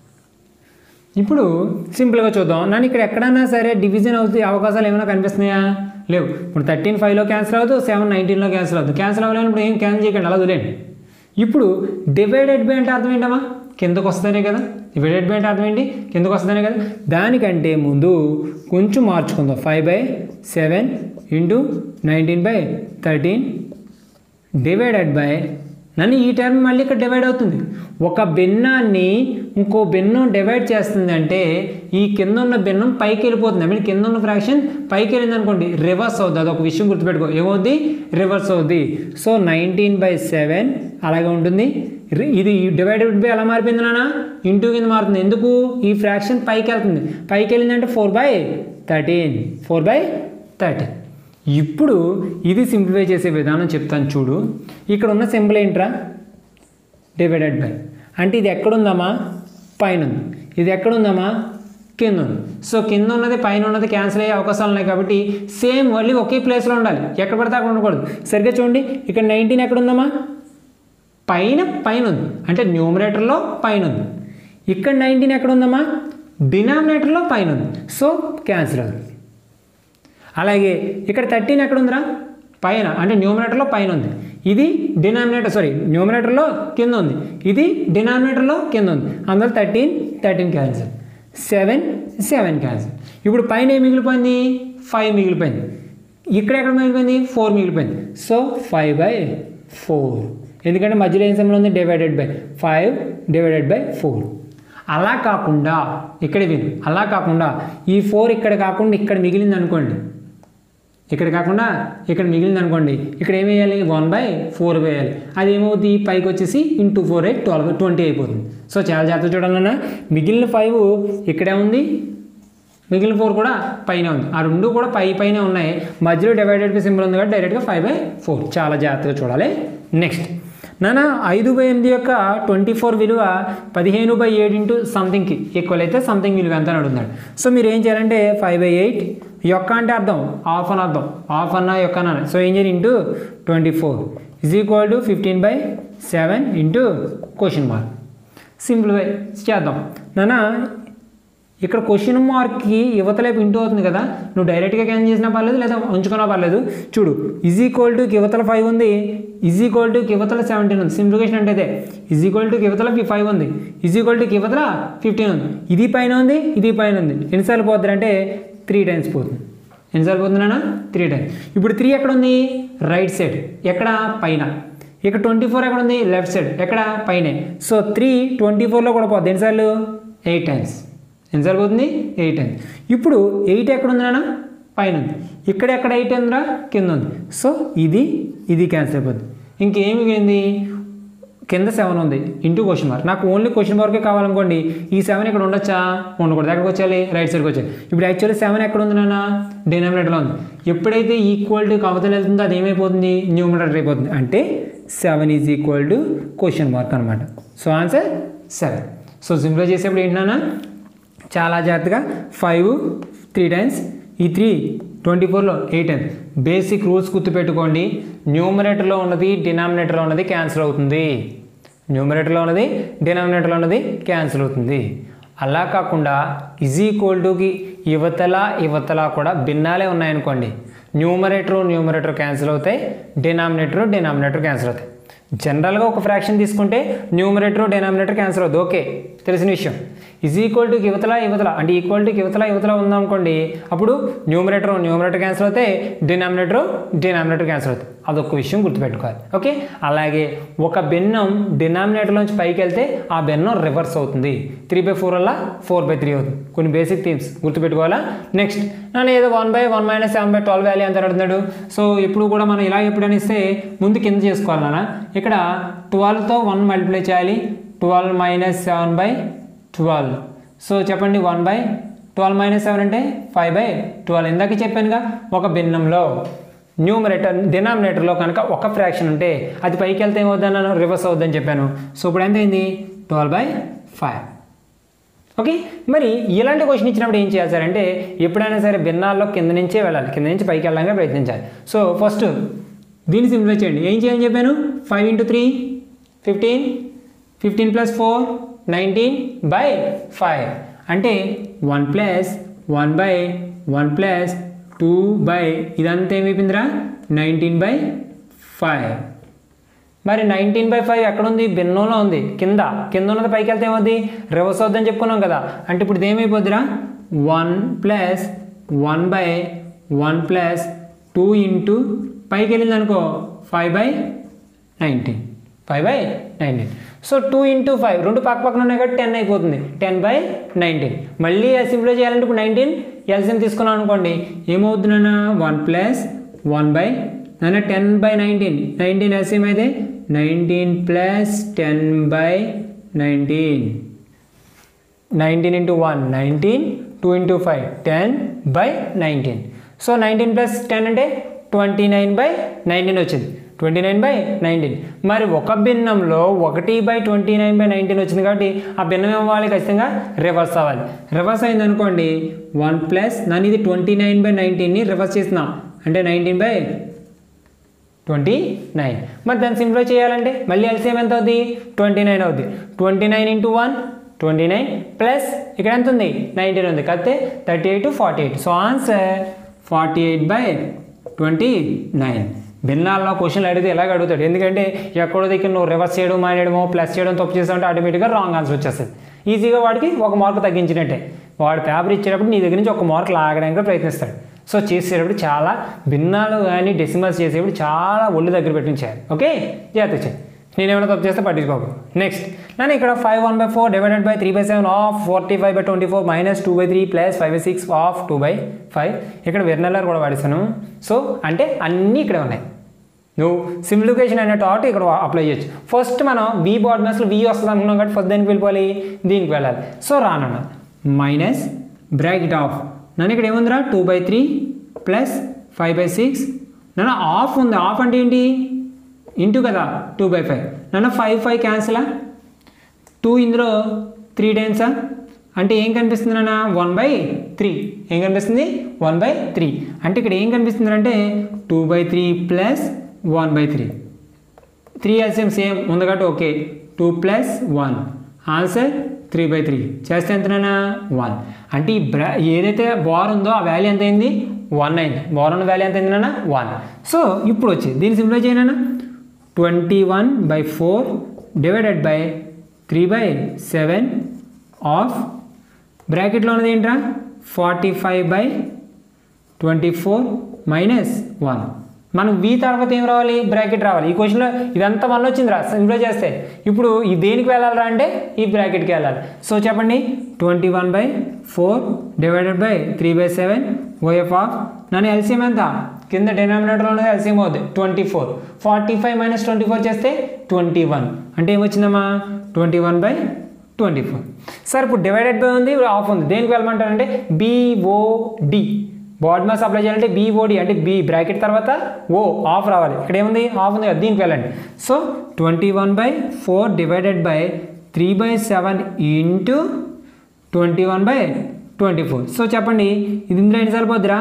ఇప్పుడు సింపుల్గా చూద్దాం నన్ను ఇక్కడ ఎక్కడన్నా సరే డివిజన్ అవుతుంది అవకాశాలు ఏమైనా కనిపిస్తున్నాయా లేవు ఇప్పుడు థర్టీన్ ఫైవ్లో క్యాన్సిల్ అవుతుంది సెవెన్ నైన్టీన్లో క్యాన్సిల్ అవుతుంది క్యాన్సిల్ అవ్వలేనప్పుడు ఏం క్యాన్సిల్ చేయకండి అలా వదిలేండి ఇప్పుడు డివైడెడ్ బై అంటే అర్థం ఏంటమ్మా కిందకు వస్తేనే కదా డివైడెడ్ బై అంటే అర్థం ఏంటి కిందకు వస్తేనే కదా దానికంటే ముందు కొంచెం మార్చుకుందాం five by seven into nineteen by thirteen divided by నన్ను ఈ టర్మ్ మళ్ళీ ఇక్కడ డివైడ్ అవుతుంది ఒక భిన్నాన్ని ఇంకో భిన్నం డివైడ్ చేస్తుంది అంటే ఈ కింద ఉన్న భిన్నం పైకి వెళ్ళిపోతుంది ఐ మీన్ కింద ఉన్న ఫ్రాక్షన్ పైకి వెళ్ళింది అనుకోండి రివర్స్ అవుతుంది అదొక విషయం గుర్తుపెట్టుకో ఏమవుద్ది రివర్స్ అవుద్ది సో నైన్టీన్ బై సెవెన్ అలాగే ఉంటుంది ఇది డివైడెడ్ బై ఎలా మారిపోయింది నాన్న ఇంటూ కింద మారుతుంది ఎందుకు ఈ ఫ్రాక్షన్ పైకి వెళ్తుంది పైకి వెళ్ళిందంటే four by thirteen four by thirteen ఇప్పుడు ఇది సింప్లిఫై చేసే విధానం చెప్తాను చూడు ఇక్కడ ఉన్న సింబల్ ఏంట్రా డివైడెడ్ బై అంటే ఇది ఎక్కడుందమ్మా పైన ఉంది ఇది ఎక్కడుందమ్మా కింద ఉంది సో కింద ఉన్నది పైన ఉన్నది క్యాన్సిల్ అయ్యే అవకాశాలు ఉన్నాయి కాబట్టి సేమ్ మళ్ళీ ఒకే ప్లేస్లో ఉండాలి ఎక్కడ పడితే అక్కడ ఉండకూడదు సరిగ్గా చూడండి ఇక్కడ నైన్టీన్ ఎక్కడుందమ్మా పైన పైన ఉంది అంటే న్యూమరేటర్లో పైన ఉంది ఇక్కడ నైన్టీన్ ఎక్కడుందమ్మా డినామినేటర్లో పైన ఉంది సో క్యాన్సిల్ అవుతుంది అలాగే ఇక్కడ థర్టీన్ ఎక్కడ ఉందిరా పైన అంటే న్యూమరేటర్లో పైన ఉంది ఇది డినామినేటర్ సారీ న్యూమరేటర్లో కింద ఉంది ఇది డినామినేటర్లో కింద ఉంది అందువల్ల thirteen thirteen cancel seven seven cancel ఇప్పుడు పైన ఏం మిగిలిపోయింది ఫైవ్ మిగిలిపోయింది ఇక్కడ ఎక్కడ మిగిలిపోయింది ఫోర్ మిగిలిపోయింది సో ఫైవ్ బై ఫోర్ ఎందుకంటే మధ్యలో ఏం సమయంలో ఉంది divided by five divided by four అలా కాకుండా ఇక్కడ విను అలా కాకుండా ఈ ఫోర్ ఇక్కడ కాకుండా ఇక్కడ మిగిలింది అనుకోండి ఇక్కడ కాకుండా ఇక్కడ మిగిలింది అనుకోండి ఇక్కడ ఏం వేయాలి వన్ బై ఫోర్ వేయాలి అది ఏమవుతుంది పైకి వచ్చేసి into four eight twelve twenty అయిపోతుంది సో చాలా జాగ్రత్త చూడాలన్నా మిగిలిన ఫైవ్ ఇక్కడే ఉంది మిగిలిన ఫోర్ కూడా పైన ఉంది ఆ రెండు కూడా పై పైన ఉన్నాయి మధ్యలో డివైడెడ్ బై సింబల్ ఉంది కాబట్టి డైరెక్ట్గా ఫైవ్ బై ఫోర్ చాలా జాగ్రత్తగా చూడాలి నెక్స్ట్ నాన్న ఐదు బై ఎనిమిది యొక్క ట్వంటీ ఫోర్ విలువ పదిహేను బై ఏడు ఇంటూ సంథింగ్కి ఈక్వల్ అయితే సంథింగ్ విలువ ఎంత అని అడుగుతున్నాడు సో మీరు ఏం చేయాలంటే ఫైవ్ బై ఎయిట్ యొక్క అంటే అర్థం హాఫ్ అని అర్థం హాఫ్ అన్న యొక్క అన్న సో ఏం చేయాలి into twenty four is equal to fifteen by seven into question mark simplify చేద్దాం నాన్న ఇక్కడ క్వశ్చన్ మార్క్కి యువతలేపు ఇంటూ అవుతుంది కదా నువ్వు డైరెక్ట్గా క్యాన్సిల్ చేసినా పర్లేదు లేదా ఉంచుకున్నా పర్లేదు చూడు ఈజ్ ఈక్వల్ టు యువతల ఫైవ్ ఉంది ఈజ్ ఈక్వల్ టు యువతల సెవెంటీన్ ఉంది సింప్లిఫికేషన్ అంటే అదే ఈజ్ ఈక్వల్ టు యువతల ఫైవ్ ఉంది ఈజ్ ఈక్వల్ టు యువతల ఫిఫ్టీన్ ఉంది ఇది పైన ఉంది ఇది పైన ఉంది ఎన్నిసార్లు పోతుంది అంటే త్రీ టైమ్స్ పోతుంది ఎన్నిసార్లు పోతుందన్నా త్రీ టైమ్స్ ఇప్పుడు త్రీ ఎక్కడ ఉంది రైట్ సైడ్ ఎక్కడ పైన ఇక్కడ ట్వంటీ ఫోర్ ఎక్కడ ఉంది లెఫ్ట్ సైడ్ ఎక్కడ పైనే సో త్రీ ట్వంటీ ఫోర్లో కూడా పోతుంది ఎన్నిసార్లు ఎయిట్ టైమ్స్ ఎన్నిసార్లు పోతుంది ఎయిట్ టైమ్స్ ఇప్పుడు ఎయిట్ ఎక్కడ ఉంది నాన్న పైన ఉంది ఇక్కడ ఎక్కడ ఎయిట్ ఉందిరా కింద ఉంది సో ఇది ఇది క్యాన్సిల్ అయిపోతుంది ఇంకేం మిగిలింది కింద సెవెన్ ఉంది ఇంటూ క్వశ్చన్ మార్క్ నాకు ఓన్లీ క్వశ్చన్ మార్కే కావాలనుకోండి ఈ సెవెన్ ఇక్కడ ఉండొచ్చా ఉండకూడదు ఎక్కడికి వచ్చేయాలి రైట్ సైడ్కి వచ్చాయి ఇప్పుడు యాక్చువల్లీ సెవెన్ ఎక్కడ ఉంది నాన్న డినామినేటర్లో ఉంది ఎప్పుడైతే ఈక్వాలిటీ అవతల వెళ్తుందో అది ఏమైపోతుంది న్యూమరేటర్ అయిపోతుంది అంటే seven is equal to question mark అనమాట so answer seven so simplify చేసేప్పుడు ఏంటన్నా చాలా జాగ్రత్తగా ఫైవ్ త్రీ టైమ్స్ ఈ త్రీ ట్వంటీ ఫోర్లో ఎయిట్ టైమ్స్ బేసిక్ రూల్స్ గుర్తుపెట్టుకోండి న్యూమరేటర్లో ఉన్నది డినామినేటర్లో ఉన్నది క్యాన్సిల్ అవుతుంది న్యూమరేటర్లో ఉన్నది డినామినేటర్లో ఉన్నది క్యాన్సిల్ అవుతుంది అలా కాకుండా ఈజ్ ఈక్వల్ టుకి యువతల యువతల కూడా భిన్నాలే ఉన్నాయనుకోండి న్యూమరేటర్ న్యూమరేటర్ క్యాన్సిల్ అవుతాయి డినామినేటర్ డినామినేటర్ క్యాన్సిల్ అవుతాయి జనరల్గా ఒక ఫ్రాక్షన్ తీసుకుంటే న్యూమరేటర్ డినామినేటర్ క్యాన్సిల్ అవుతుంది ఓకే తెలిసిన విషయం ఈజ్ ఈక్వల్ టు యువతల యువతల అంటే ఈక్వల్ టు యువతల యువతల ఉందనుకోండి అప్పుడు న్యూమరేటర్ న్యూమరేటర్ క్యాన్సిల్ అవుతాయి డినామినేటర్ డినామినేటర్ క్యాన్సిల్ అవుతాయి అదొక విషయం గుర్తుపెట్టుకోవాలి ఓకే అలాగే ఒక భిన్నం డినామినేటర్లోంచి పైకి వెళ్తే ఆ భిన్నం రివర్స్ అవుతుంది త్రీ బై ఫోర్ వల్ల ఫోర్ బై త్రీ అవుతుంది కొన్ని బేసిక్ థీమ్స్ గుర్తుపెట్టుకోవాలా నెక్స్ట్ నన్ను ఏదో one by one minus seven by twelve value ఎంత అడుగుతున్నాడు సో ఎప్పుడు కూడా మనం ఇలా ఎప్పుడైనా ఇస్తే ముందు కింద చేసుకోవాలి నాన్న ఇక్కడ ట్వెల్వ్తో వన్ మల్టిప్లై చేయాలి twelve minus seven by twelve so చెప్పండి one by twelve minus seven అంటే ఫైవ్ బై ట్వెల్వ్ ఇందాక చెప్పానుగా ఒక భిన్నంలో న్యూమరేటర్ డినామినేటర్లో కనుక ఒక ఫ్రాక్షన్ ఉంటే అది పైకి వెళ్తే ఏమవుతుందన్నాను, రివర్స్ అవుద్దని చెప్పాను. సో ఇప్పుడు ఎంత అయింది, ట్వెల్వ్ బై ఫైవ్. ఓకే, మరి ఇలాంటి క్వశ్చన్ ఇచ్చినప్పుడు ఏం చేయాలి సార్ అంటే ఎప్పుడైనా సరే భిన్నాల్లో కింద నుంచే వెళ్ళాలి, కింద నుంచి పైకి వెళ్ళడానికి ప్రయత్నించాలి. సో ఫస్ట్ దీన్ని సింప్లిఫై చేయండి. ఏం చేయాలని చెప్పాను, five into three fifteen, fifteen plus four nineteen by five అంటే one plus one by one plus two by ఇదంతా ఏమైపోయిందిరా నైన్టీన్ బై ఫైవ్. మరి నైన్టీన్ బై ఫైవ్ ఎక్కడుంది, భిన్నంలో ఉంది, కింద కింద ఉన్నది పైకి వెళ్తే ఏమవుద్ది, రివర్స్ అవుద్దని చెప్పుకున్నాం కదా. అంటే ఇప్పుడు ఇది ఏమైపోద్దిరా one plus one by one plus two into పైకి వెళ్ళింది అనుకో five by nineteen, five by nineteen. So two into five రెండు పక్క పక్కన ఉన్నాయి కాబట్టి టెన్ అయిపోతుంది, టెన్ బై నైన్టీన్. మళ్ళీ సింప్లిఫై చేయాలంటే ఇప్పుడు నైన్టీన్ ఎల్సిఎం తీసుకున్నాం అనుకోండి ఏమవుద్ది నాన్న, వన్ ప్లస్ వన్ బై నాన్న ten by nineteen, nineteen LCM అయితే nineteen plus ten by nineteen, nineteen into one nineteen, two into five ten by nineteen. So nineteen plus ten అంటే ట్వంటీ నైన్ బై నైన్టీన్ వచ్చింది, ట్వంటీ నైన్ బై నైన్టీన్. మరి ఒక భిన్నంలో ఒకటి by twenty nine by nineteen వచ్చింది కాబట్టి ఆ భిన్నం ఏమవ్వాలి, ఖచ్చితంగా రివర్స్ అవ్వాలి. రివర్స్ అయింది అనుకోండి వన్ ప్లస్ నన్ను ఇది ట్వంటీ నైన్ బై నైన్టీన్ని రివర్స్ చేస్తున్నాం అంటే నైన్టీన్ బై ట్వంటీ నైన్. మరి దాన్ని సింప్లిఫై చేయాలంటే మళ్ళీ ఎల్సిఎం ఎంత అవుద్ది, ట్వంటీ నైన్ అవుద్ది. Twenty nine into one twenty nine plus ఇక్కడ ఎంత ఉంది, నైన్టీన్ ఉంది, కాకపోతే thirty eight forty eight. So answer forty eight by twenty nine. భిన్నాల్లో క్వశ్చన్లు అడిగితే ఎలాగ అడుగుతాడు, ఎందుకంటే ఎక్కడో దగ్గర నువ్వు రివర్స్ చేయడం మానేయడమో ప్లస్ చేయడం తప్పు చేస్తామంటే ఆటోమేటిక్గా రాంగ్ ఆన్సర్ వచ్చేస్తుంది. ఈజీగా వాడికి ఒక మార్క్ తగ్గించినట్టే. వాడు పేపర్ ఇచ్చేటప్పుడు నీ దగ్గర నుంచి ఒక మార్క్ లాగడానికి ప్రయత్నిస్తాడు. సో చేసేటప్పుడు చాలా భిన్నాలు కానీ డెసిమల్స్ చేసేటప్పుడు చాలా ఒళ్ళు దగ్గర పెట్టించాలి. ఓకే, జాగ్రత్త చేయి, నేనేమైనా తప్పు చేస్తే పట్టించుకోకు. నెక్స్ట్ నేను ఇక్కడ five one by four divided by three by seven of forty five by twenty four minus two by three plus five by six of two by five. ఇక్కడ వెర్నెలర్ కూడా వాడిస్తాను. సో అంటే అన్నీ ఇక్కడే ఉన్నాయి. నువ్వు సింప్లిఫికేషన్ అనే టాట్ ఇక్కడ అప్లై చేయొచ్చు. ఫస్ట్ మనం బీ బాడ్మెస్లో వి వస్తుంది అనుకున్నాం కాబట్టి ఫస్ట్ దేనికి వెళ్ళిపోవాలి, దీనికి వెళ్ళాలి. సో రానన్న మైనస్ బ్రాకెట్ ఆఫ్ నన్ను ఇక్కడ ఏముందిరా two by three plus five by six నన్ను ఆఫ్ ఉంది. ఆఫ్ అంటే ఏంటి, ఇంటూ కదా టూ బై ఫైవ్. నన్ను ఫైవ్ ఫైవ్ క్యాన్సిలా, టూ ఇందులో త్రీ టైమ్సా అంటే ఏం కనిపిస్తుంది నాన్న వన్ బై త్రీ. ఏం కనిపిస్తుంది, వన్ బై త్రీ. అంటే ఇక్కడ ఏం కనిపిస్తుంది అంటే two by three plus one by three. Three LCM same ఉంది కాబట్టి okay, two plus one answer three by three. చేస్తే ఎంతనైనా వన్. అంటే ఈ బ్రా ఏదైతే బార్ ఉందో ఆ వాల్యూ ఎంత అయింది, వన్ అయింది. బార్ ఉన్న వాల్యూ ఎంత అయింది నాన్న, వన్. సో ఇప్పుడు వచ్చి దీన్ని సింప్లిఫై చేయనా, twenty one by four divided by three by seven of బ్రాకెట్లో ఉన్నది ఏంట్రా forty five by twenty four minus one. మనం వి తర్వాత ఏం రావాలి, బ్రాకెట్ రావాలి. ఈ క్వశ్చన్లో ఇదంతా వన్ వచ్చింది రా సింప్లిఫై చేస్తే. ఇప్పుడు ఈ దేనికి వెళ్ళాలరా అంటే ఈ బ్రాకెట్కి వెళ్ళాలి. సో చెప్పండి twenty one by four divided by three by seven O F of నన్ను ఎల్సిఎం ఎంత కింద డినామినేటర్లో ఉన్నది ఎల్సిఎం అవుతుంది twenty four. Forty five minus twenty four చేస్తే ట్వంటీ వన్ అంటే ఏమొచ్చిందమ్మా twenty one by twenty four. Sir ఇప్పుడు డివైడెడ్ బై ఉంది, ఆఫ్ ఉంది, దేనికి వెళ్ళమంటారంటే బీఓడి. బాడ్ మాస్ అప్లై చేయాలంటే బీఓడి అంటే బి బ్రాకెట్ తర్వాత ఓ ఆఫ్ రావాలి. ఇక్కడ ఏముంది, ఆఫ్ ఉంది కదా, దీనికి వెళ్ళండి. So twenty one by four divided by three by seven into twenty one by twenty four. So చెప్పండి ఇది ఇందులో ఎన్ని సరిపోద్దిరా,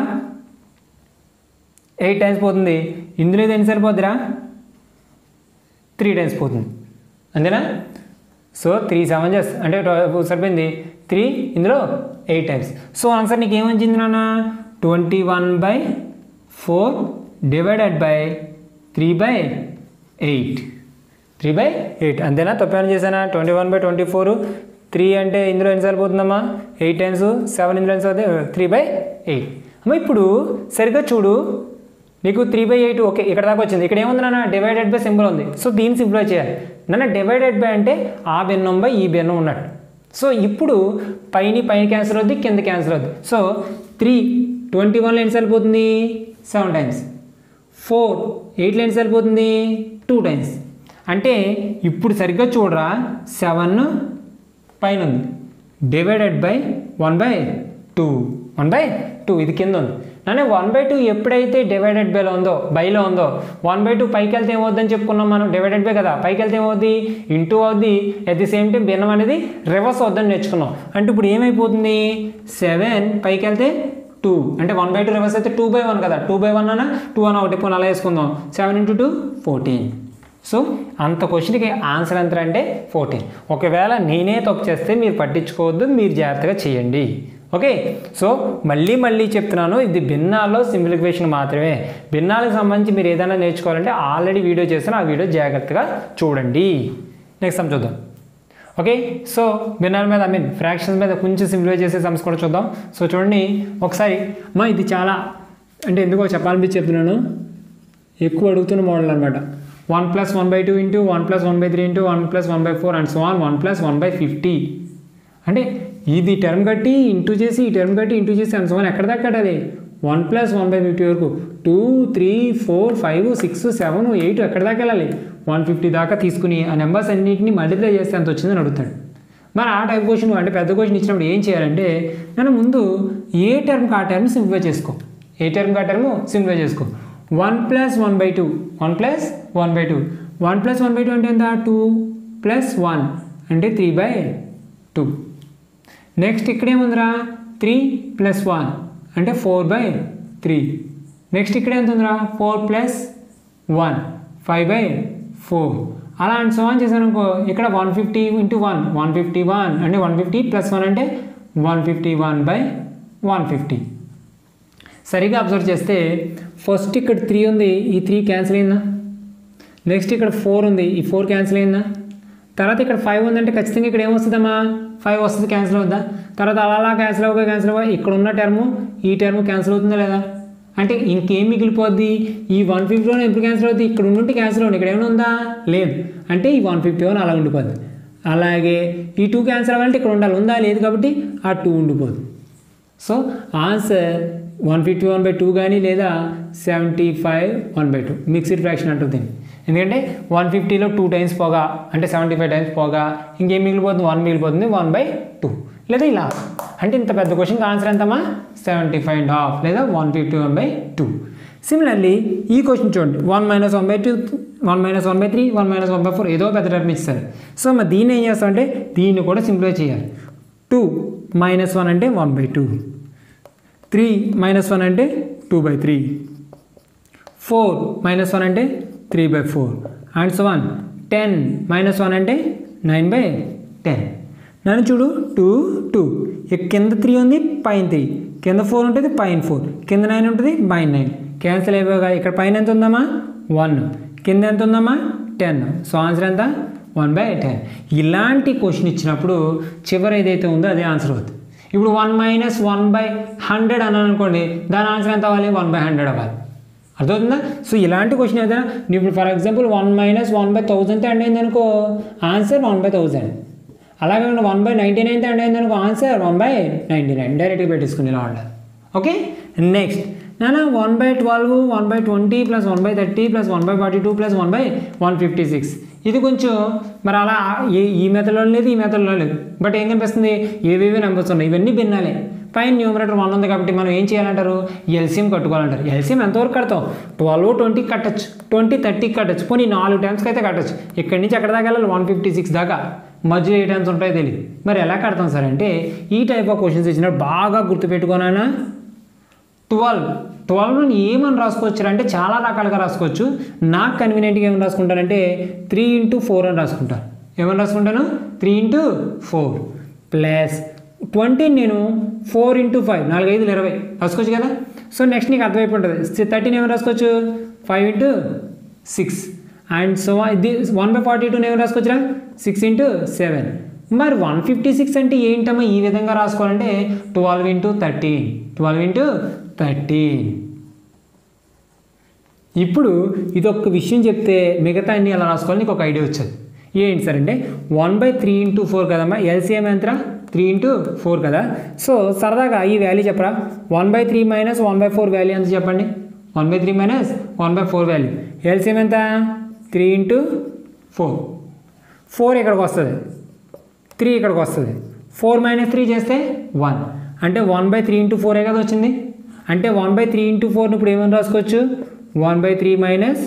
ఎయిట్ టైమ్స్ పోతుంది. ఇందులో ఇది ఎన్ని సరిపోద్దిరా, త్రీ టైమ్స్ పోతుంది, అంతేనా. సో త్రీ సెవెన్ జస్ట్ అంటే సరిపోయింది త్రీ, ఇందులో ఎయిట్ టైమ్స్. సో ఆన్సర్ నీకు ఏమొచ్చింది నాన్న twenty one by four divided by three by eight, three by eight అంతేనా. తప్పేమైనా చేశానా, twenty one by twenty four three అంటే ఇందులో ఎన్ని సరిపోతుందమ్మా ఎయిట్ టైమ్స్, సెవెన్ ఇందులో ఎన్ని సరిపోతుంది త్రీ బై ఎయిట్. అమ్మ ఇప్పుడు సరిగ్గా చూడు, నీకు త్రీ బై ఎయిట్ ఓకే ఇక్కడ దాకా వచ్చింది. ఇక్కడ ఏముంది నాన్న డివైడెడ్ బై సింబల్ ఉంది. సో దీన్ని సింప్లిఫై చేయాలి. నాన్న డివైడెడ్ బై అంటే ఆ భిన్నం బై ఈ భిన్నం ఉన్నట్టు. సో ఇప్పుడు పైన పైన క్యాన్సిల్ అవుద్ది, కింద క్యాన్సిల్ అవుద్ది. సో త్రీ ట్వంటీ వన్లో ఎన్ని సరిపోతుంది సెవెన్ టైమ్స్, ఫోర్ ఎయిట్లో ఎన్ని సరిపోతుంది టూ టైమ్స్. అంటే ఇప్పుడు సరిగ్గా చూడరా సెవెన్ పైన ఉంది divided by one by two one by two ఇది కింద ఉంది. అంటే వన్ బై టూ ఎప్పుడైతే డివైడెడ్ బైలో ఉందో బైలో ఉందో వన్ బై టూ పైకి వెళ్తే ఏమవుద్దని చెప్పుకున్నాం మనం, డివైడెడ్ బై కదా, పైకి వెళ్తే ఏమవుద్ది ఇంటూ అవుద్ది, అట్ ది సేమ్ టైం భిన్నం అనేది రివర్స్ అవుద్దని నేర్చుకున్నాం. అంటే ఇప్పుడు ఏమైపోతుంది సెవెన్ పైకి వెళ్తే టూ అంటే వన్ బై టూ రివర్స్ అయితే టూ బై వన్ కదా, టూ బై వన్ అన్న టూ అని ఒకటి పోనీ అలా వేసుకుందాం, seven into two fourteen. So అంత క్వశ్చన్కి ఆన్సర్ ఎంత అంటే ఫోర్టీన్. ఒకవేళ నేనే తప్పు చేస్తే మీరు పట్టించుకోవద్దు, మీరు జాగ్రత్తగా చేయండి. ఓకే, సో మళ్ళీ మళ్ళీ చెప్తున్నాను, ఇది భిన్నాల్లో సింప్లిఫికేషన్ మాత్రమే. భిన్నాలకు సంబంధించి మీరు ఏదైనా నేర్చుకోవాలంటే ఆల్రెడీ వీడియో చేస్తాను, ఆ వీడియో జాగ్రత్తగా చూడండి. నెక్స్ట్ సమ్ చూద్దాం. ఓకే, సో భిన్నాల మీద ఐ మీన్ ఫ్రాక్షన్స్ మీద కొంచెం సింప్లిఫై చేసే సమ్స్ కూడా చూద్దాం. సో చూడండి ఒకసారి, మా ఇది చాలా అంటే ఎందుకో చెప్పాలనిపించి చెప్తున్నాను, ఎక్కువ అడుగుతున్న మోడల్ అనమాట. One plus one by two into one plus one by three into one plus one by four and so on one plus one by fifty. అంటే ఇది టర్మ్ కట్టి ఇంటూ చేసి ఈ టర్మ్ కట్టి ఇంటూ చేసి అండ్ సో ఆన్ ఎక్కడ దాకా కట్టాలి, one plus one by fifty వరకు, two three four five six seven eight ఎక్కడ దాకా వెళ్ళాలి, వన్ ఫిఫ్టీ దాకా తీసుకుని ఆ నెంబర్స్ అన్నింటినీ మల్టిప్లై చేస్తే ఎంత వచ్చిందని అడుగుతాడు. మరి ఆ టైప్ క్వశ్చన్ అంటే పెద్ద క్వశ్చన్ ఇచ్చినప్పుడు ఏం చేయాలంటే నన్ను ముందు ఏ టర్మ్కి ఆ టర్మ్ సింప్లిఫై చేసుకో, ఏ టర్మ్కి ఆ టర్మ్ సింప్లిఫై చేసుకో. One plus one by two one plus one by two one plus one by two అంటే ఎంత, టూ ప్లస్ వన్ అంటే త్రీ బై టూ. నెక్స్ట్ ఇక్కడేముందిరా త్రీ ప్లస్ వన్ అంటే ఫోర్ బై త్రీ. నెక్స్ట్ ఇక్కడ ఎంత ఉందిరా four plus one five by four. అలా అండ్ సో ఆన్ చేశాను అనుకో, ఇక్కడ one fifty into one one fifty one అంటే వన్ ఫిఫ్టీ ప్లస్ వన్ అంటే one fifty one by one fifty. సరిగా అబ్జర్వ్ చేస్తే ఫస్ట్ ఇక్కడ త్రీ ఉంది, ఈ త్రీ క్యాన్సిల్ అయిందా, నెక్స్ట్ ఇక్కడ ఫోర్ ఉంది, ఈ ఫోర్ క్యాన్సిల్ అయిందా, తర్వాత ఇక్కడ ఫైవ్ ఉందంటే ఖచ్చితంగా ఇక్కడ ఏమొస్తుందమ్మా ఫైవ్ వస్తుంది, క్యాన్సిల్ అవుద్దా, తర్వాత అలా అలా క్యాన్సిల్ అవ్వగా క్యాన్సిల్ అవ్వ ఇక్కడ ఉన్న టర్ము ఈ టర్ము క్యాన్సిల్ అవుతుందా లేదా, అంటే ఇంకేం మిగిలిపోద్ది ఈ వన్ ఫిఫ్టీలోనే ఎప్పుడు క్యాన్సిల్ అవుతుంది, ఇక్కడ ఉండి క్యాన్సిల్ అవుతుంది, ఇక్కడ ఏమైనా ఉందా లేదు, అంటే ఈ వన్ ఫిఫ్టీ వన్ అలా ఉండిపోద్ది. అలాగే ఈ టూ క్యాన్సిల్ అవ్వాలంటే ఇక్కడ ఉండాలి, ఉందా లేదు కాబట్టి ఆ టూ ఉండిపోదు. So answer one fifty one by two కానీ లేదా seventy five one by two mixed fraction అంటుంది. ఎందుకంటే వన్ ఫిఫ్టీలో టూ టైమ్స్ పోగా అంటే సెవెంటీ ఫైవ్ టైమ్స్ పోగా ఇంకేం మిగిలిపోతుంది, వన్ మిగిలిపోతుంది, వన్ బై టూ లేదా ఇలా. అంటే ఇంత పెద్ద క్వశ్చన్కి ఆన్సర్ ఎంతమ్మా సెవెంటీ ఫైవ్ అండ్ హాఫ్ లేదా one fifty one by two. Similarly ఈ క్వశ్చన్ చూడండి, one minus one by two one minus one by three one minus one by four ఏదో పెద్ద టర్మ్ ఇస్తారు. సో మరి దీన్ని ఏం చేస్తామంటే దీన్ని కూడా సింప్లిఫై చేయాలి. టూ మైనస్ వన్ అంటే one by two, three minus one అంటే two by three, four minus one అంటే three by four and so one. Ten minus one అంటే నైన్ బై టెన్. నన్ను చూడు టూ టూ కింద త్రీ ఉంది పైన త్రీ, కింద ఫోర్ ఉంటుంది పైన ఫోర్, కింద నైన్ ఉంటుంది పైన నైన్, క్యాన్సిల్ అయిపోగా ఇక్కడ పైన ఎంత ఉందమ్మా వన్, కింద ఎంత ఉందమ్మా టెన్. సో ఆన్సర్ ఎంత వన్ బై టెన్. ఇలాంటి క్వశ్చన్ ఇచ్చినప్పుడు చివరి ఏదైతే ఉందో అదే ఆన్సర్ అవుతుంది. ఇప్పుడు one minus one by hundred అన్నాను అనుకోండి, దాని ఆన్సర్ ఎంత అవ్వాలి వన్ బై హండ్రెడ్ అవ్వాలి. అర్థమవుతుందా? సో ఇలాంటి క్వశ్చన్ ఏదైనా ఇప్పుడు for example one minus one by థౌజండ్తో ఎండ్ అయింది అనుకో ఆన్సర్ వన్ బై థౌజండ్. అలాగే వన్ బై నైంటీ నైన్తో ఎండ్ అయింది అనుకో answer one by ninety nine డైరెక్ట్గా పెట్టేసుకుని ఇలా ఉండాలి. ఓకే నెక్స్ట్ నానా one by twelve one by twenty plus one by thirty plus one by forty two plus one by one fifty six. ఇది కొంచెం మరి అలా ఏ ఈ మెథడ్లో లేదు ఈ మెథడ్లో లేదు, బట్ ఏం కనిపిస్తుంది ఏవేవి నెంబర్స్ ఉన్నాయి ఇవన్నీ భిన్నాలే. పైన న్యూమరేటర్ వన్ ఉంది కాబట్టి మనం ఏం చేయాలంటారు ఎల్సిఎం కట్టుకోవాలంటారు. ఎల్సిఎం ఎంతవరకు కడతాం ట్వెల్వ్ ట్వంటీకి కట్టచ్చు, ట్వంటీ థర్టీకి కట్టచ్చు, పోనీ నాలుగు టైమ్స్కి అయితే కట్టచ్చు. ఇక్కడి నుంచి ఎక్కడ దాకా వెళ్ళాలి వన్ ఫిఫ్టీ సిక్స్ దాకా, మధ్యలో ఏ టైమ్స్ ఉంటాయో తెలియదు. మరి ఎలా కడతాం సార్ అంటే ఈ టైప్ ఆఫ్ క్వశ్చన్స్ ఇచ్చినప్పుడు బాగా గుర్తుపెట్టుకోనైనా ట్వెల్వ్ ట్వెల్వ్ని ఏమని రాసుకోవచ్చు అంటే చాలా రకాలుగా రాసుకోవచ్చు. నాకు కన్వీనియంట్గా ఏమని రాసుకుంటానంటే త్రీ ఇంటూ ఫోర్ అని రాసుకుంటాను. ఏమని రాసుకుంటాను త్రీ ఇంటూ ఫోర్ ప్లస్ ట్వంటీని నేను ఫోర్ ఇంటూ ఫైవ్ నాలుగైదులు ఇరవై రాసుకోవచ్చు కదా. సో నెక్స్ట్ నీకు అర్థమైపోయి ఉంటుంది థర్టీని ఏమైనా రాసుకోవచ్చు five into six and so ఇది వన్ బై ఫార్టీ టూని ఏమైనా రాసుకోవచ్చురా సిక్స్ ఇంటూ సెవెన్. మరి వన్ ఫిఫ్టీ సిక్స్ అంటే ఏంటమ్మా ఈ విధంగా రాసుకోవాలంటే twelve into thirteen twelve into thirteen. ఇప్పుడు ఇది ఒక విషయం చెప్తే మిగతా అన్ని ఎలా రాసుకోవాలి నీకు ఒక ఐడియా వచ్చేది. ఏంటి సార్ అంటే one by three into four కదమ్మా ఎల్సిఎం ఎంతరా త్రీ ఇంటూ ఫోర్ కదా. సో సరదాగా ఈ వాల్యూ చెప్పరా one by three minus one by four value ఎంత చెప్పండి. One by three minus one by four value LCM ఎంత త్రీ ఇంటూ ఫోర్. ఫోర్ ఇక్కడికి వస్తుంది, త్రీ ఇక్కడికి వస్తుంది, ఫోర్ మైనస్ త్రీ చేస్తే వన్ అంటే వన్ బై త్రీ ఇంటూ ఫోరే కదా వచ్చింది. అంటే వన్ బై త్రీ ఇంటూ ఫోర్ని ఇప్పుడు ఏమని రాసుకోవచ్చు, one by three minus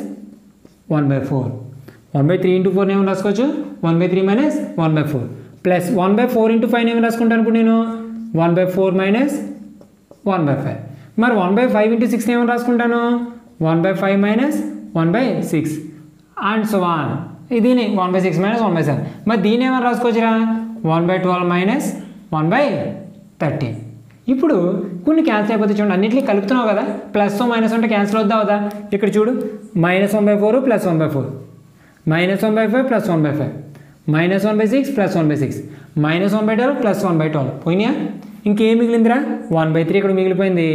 one by four. One by three into ఫోర్ని ఏమని రాసుకోవచ్చు, one by three minus one by four plus one by four into ఫైవ్ని ఏమని రాసుకుంటాను ఇప్పుడు నేను, one by four minus one by five. మరి వన్ బై ఫైవ్ ఇంటూ సిక్స్ని ఏమని రాసుకుంటాను, one by five minus one by six and so on. దీని one by six minus one by seven. మరి దీని ఏమైనా రాసుకోవచ్చురా, one by twelve minus one by thirteen. ఇప్పుడు కొన్ని క్యాన్సిల్ అయిపోతే చూడండి, అన్నింటినీ కలుపుతున్నావు కదా, ప్లస్ మైనస్ ఉంటే క్యాన్సిల్ అవుద్దా అవుదా. ఇక్కడ చూడు, minus one by four plus one by four, minus one by five plus one by five, minus one by six plus one by six, minus one by twelve plus one by twelve. పోయినాయా? ఇంకేం మిగిలిందిరా, వన్ బై త్రీ ఇక్కడ మిగిలిపోయింది,